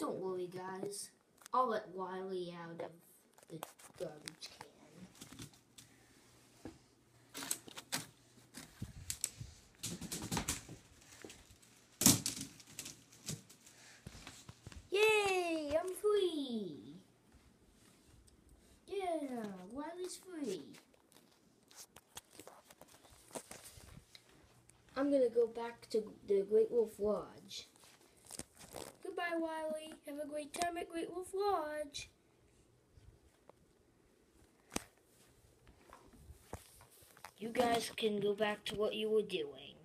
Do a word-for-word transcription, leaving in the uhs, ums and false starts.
Don't worry, guys. I'll let Wiley out of the garbage can. Yay! I'm free! Yeah, Wiley's free. I'm gonna go back to the Great Wolf Lodge. Goodbye, Wiley. Have a great time at Great Wolf Lodge. You guys can go back to what you were doing.